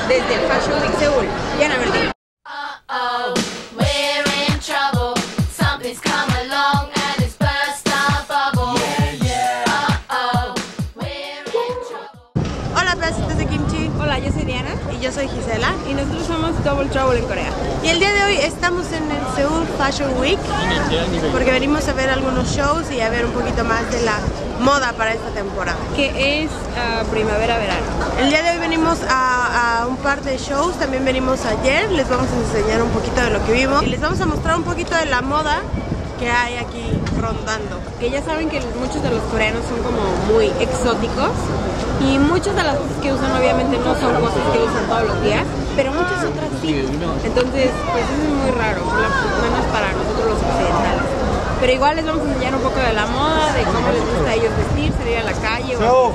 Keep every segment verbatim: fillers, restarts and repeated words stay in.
desde Fashion Week Seúl. Diana Verdín. Hola pedacitos de kimchi. Hola, yo soy Diana. Y yo soy Gisela. Y nosotros somos Double Trouble en Corea. Y el día de hoy estamos en el Seúl Fashion Week porque venimos a ver algunos shows y a ver un poquito más de la moda para esta temporada, que es uh, primavera-verano. El día de hoy venimos a, a un par de shows, también venimos ayer, les vamos a enseñar un poquito de lo que vimos y les vamos a mostrar un poquito de la moda que hay aquí rondando. Que ya saben que muchos de los coreanos son como muy exóticos y muchas de las cosas que usan obviamente no son cosas que usan todos los días, pero muchas otras sí. Entonces, pues eso es muy raro, menos para nosotros los occidentales. Pero igual les vamos a enseñar un poco de la moda, de cómo les gusta a ellos vestir, salir a la calle o no.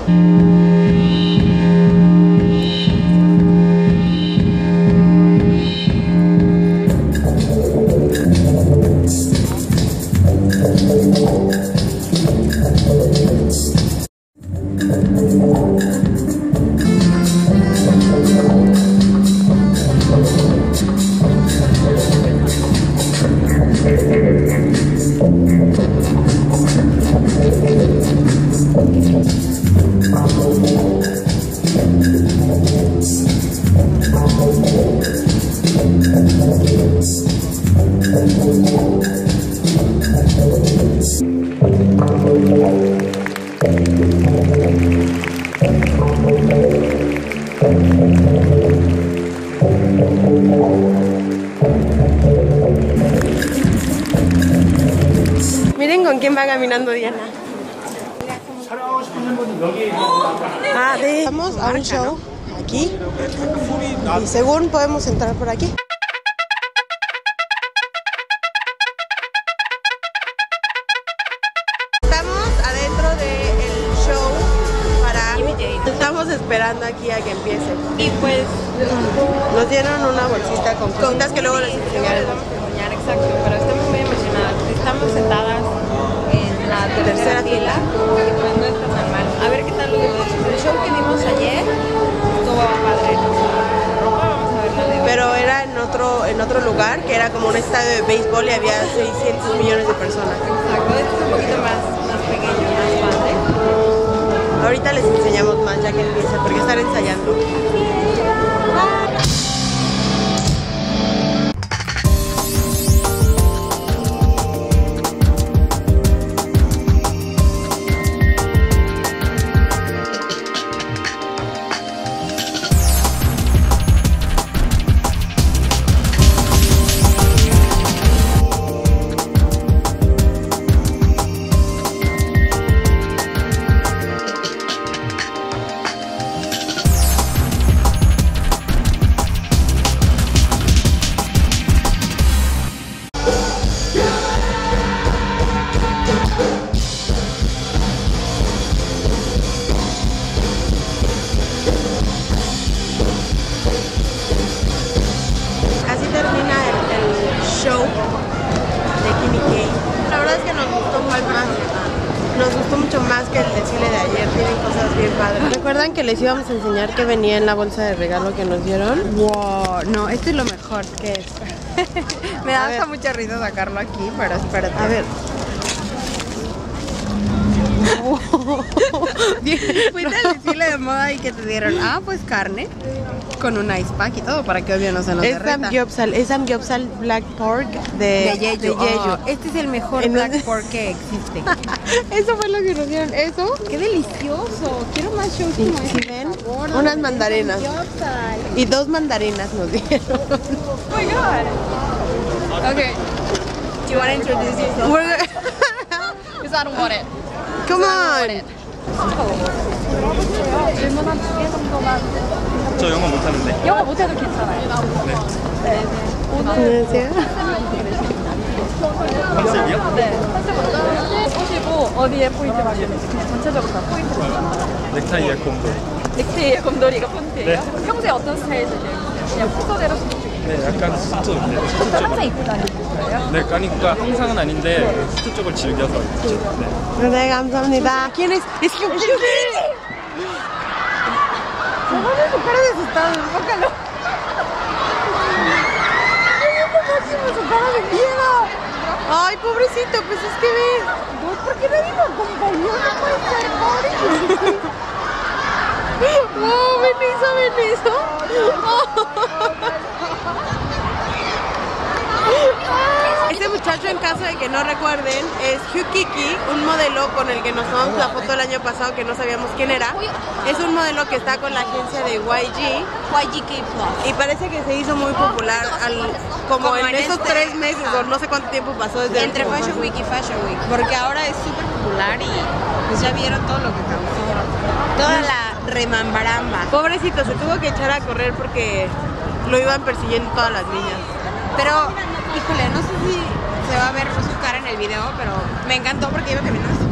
Miren con quién va caminando Diana. Ah, de... Vamos a un show aquí y según podemos entrar por aquí. Estamos adentro del show para... Estamos esperando aquí a que empiece. Y pues nos dieron una bolsita con cositas que luego les enseñaremos. Exacto, pero estamos muy emocionadas. Estamos sentadas en la tercera, tercera fila, que pues no está tan mal. A ver qué tal lo vemos. El show que vimos ayer estuvo padre. Vamos a verlo de hoy. Pero era en otro, en otro lugar, que era como un estadio de béisbol y había seiscientos millones de personas. Exacto, este es un poquito más, más pequeño, más padre. Ahorita les enseñamos más ya que empieza, porque están ensayando. Nos gustó mucho más que el desfile de ayer, tienen cosas bien padres. ¿Recuerdan que les íbamos a enseñar qué venía en la bolsa de regalo que nos dieron? Wow, no, esto es lo mejor que es. Me da hasta mucha risa sacarlo aquí, pero espérate. A ver. Fuiste al desfile de moda y que te dieron, ah, pues carne con un ice pack y todo para que obvio no se nos es derreta. Samgyeopsal, es Samgyeopsal Black Pork de, de Jeju. De Jeju. Oh, este es el mejor en Black el... Pork que existe. Eso fue lo que nos dieron. Eso. ¡Qué delicioso! Quiero más shows Sí, como ¿sí este. ven? Favor, unas mandarinas. Y dos mandarinas nos dieron. Oh my god. Okay. Do you want to introduce yourself? Because I don't want it. Come on. 질문 한 두 개 정도만. 저 영어 못하는데. 영어 못해도 괜찮아요. 네. 네. 오늘 안녕하세요. 컨셉이요? 네. 컨셉 먼저 보시고 어디에 포인트 맞추는지 그냥 전체적으로 다 포인트를 잡아요. 넥타이에 곰돌. 넥타이에 곰돌이가 포인트예요? 네. 평소에 어떤 스타일 쓰세요? 그냥 평소대로 수트 네, 약간 수트인데. 수트 쪽. 항상 입고 다니는 거예요? 네, 그러니까 항상은 아닌데 수트 쪽을 즐겨서 입죠. 네. 네, 감사합니다. ¿Quién es? Es Hyunjin. pone su cara de asustado, enfócalo. Su cara de miedo. Ay, pobrecito, pues es que ve. ¿Por qué nadie lo acompañó? No puede ser, pobre. Oh, Benizo, Benizo. Este muchacho, en caso de que no recuerden, es Hugh Kiki, un modelo con el que nos tomamos la foto el año pasado que no sabíamos quién era. Es un modelo que está con la agencia de Y G. Y G K Plus. Y parece que se hizo muy popular al, como, como en, en esos este, tres meses o no sé cuánto tiempo pasó desde entre el Fashion Week y Fashion Week, porque ahora es súper popular y pues ya vieron todo lo que causó, toda la remambaramba. Pobrecito, se tuvo que echar a correr porque lo iban persiguiendo todas las niñas. Pero, híjole, no sé si se va a ver su cara en el video, pero me encantó porque iba caminando así.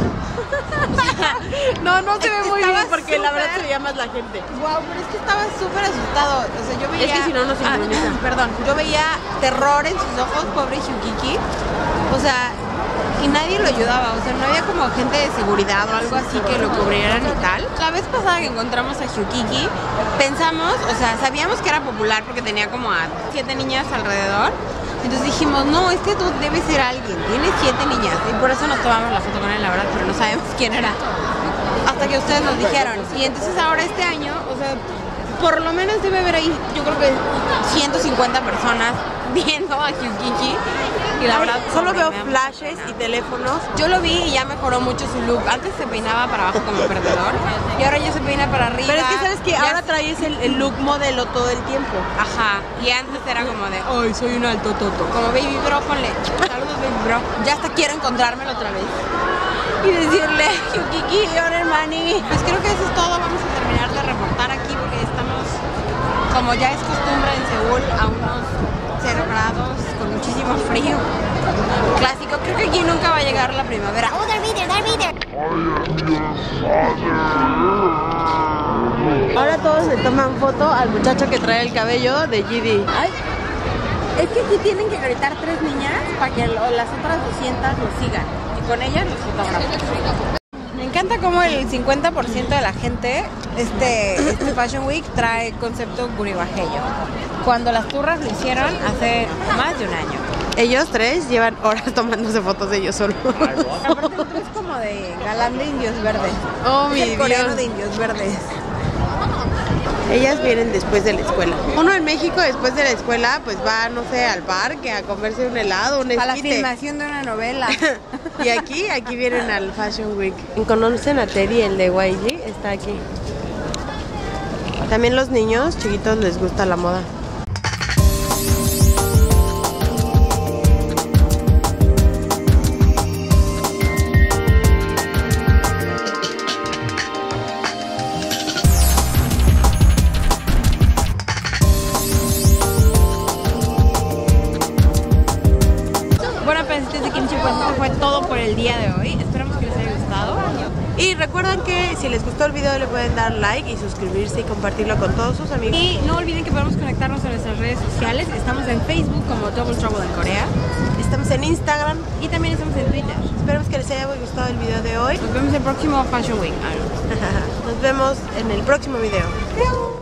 No, no se ve muy Estaba bien porque super... la verdad se veía más la gente. Wow, pero es que estaba súper asustado. O sea, yo veía... Es que si no, no se sincroniza. Ah, perdón, yo veía terror en sus ojos, pobre Hugh Kiki. O sea, y nadie lo ayudaba. O sea, no había como gente de seguridad o algo así que lo cubrieran y tal. La vez pasada que encontramos a Hugh Kiki, pensamos, o sea, sabíamos que era popular porque tenía como a siete niñas alrededor. Entonces dijimos, no, es que tú debes ser alguien, tienes siete niñas. Y por eso nos tomamos la foto con él, la verdad, pero no sabemos quién era. Hasta que ustedes nos dijeron. Y entonces ahora este año, o sea, por lo menos debe haber ahí, yo creo que ciento cincuenta personas viendo a Hugh Kiki. Y la verdad, solo veo flashes y teléfonos. Yo lo vi y ya mejoró mucho su look. Antes se peinaba para abajo como perdedor y ahora ya se peina para arriba. Pero es que sabes que ya ahora traes el, el look modelo todo el tiempo. Ajá. Y antes era como de, ay, soy un alto toto. Como Baby Bro, ponle. Saludos, Baby Bro. Ya hasta quiero encontrármelo otra vez. Y decirle, Hugh Kiki, hola, hermani. Pues creo que eso es todo. Vamos a terminar de reportar aquí porque estamos, como ya es costumbre en Seúl, a unos cero grados, con muchísimo frío. Clásico, creo que aquí nunca va a llegar la primavera. Oh, they're there, they're there. Ahora todos le toman foto al muchacho que trae el cabello de G D. Ay, es que aquí tienen que gritar tres niñas para que lo, las otras doscientas lo sigan. Y con ellas los fotógrafos. Me encanta cómo el cincuenta por ciento de la gente, este, este Fashion Week trae concepto guribajeño. Cuando las turras lo hicieron hace más de un año. Ellos tres llevan horas tomándose fotos de ellos solos. Aparte el otro es como de galán de indios verdes. Oh, mi es el coreano Dios. de indios verdes. Ellas vienen después de la escuela. Uno en México después de la escuela pues va, no sé, al parque a comerse un helado, un esquite. A la filmación de una novela. Y aquí, aquí vienen al Fashion Week. ¿Conocen a Teddy, el de Y G? Está aquí. También los niños chiquitos les gusta la moda. Fue todo por el día de hoy. Esperamos que les haya gustado. Y recuerden que si les gustó el video le pueden dar like y suscribirse y compartirlo con todos sus amigos. Y no olviden que podemos conectarnos en nuestras redes sociales. Estamos en Facebook como Double Trouble en Corea. Estamos en Instagram y también estamos en Twitter. Esperamos que les haya gustado el video de hoy. Nos vemos en el próximo Fashion Week. Nos vemos en el próximo video.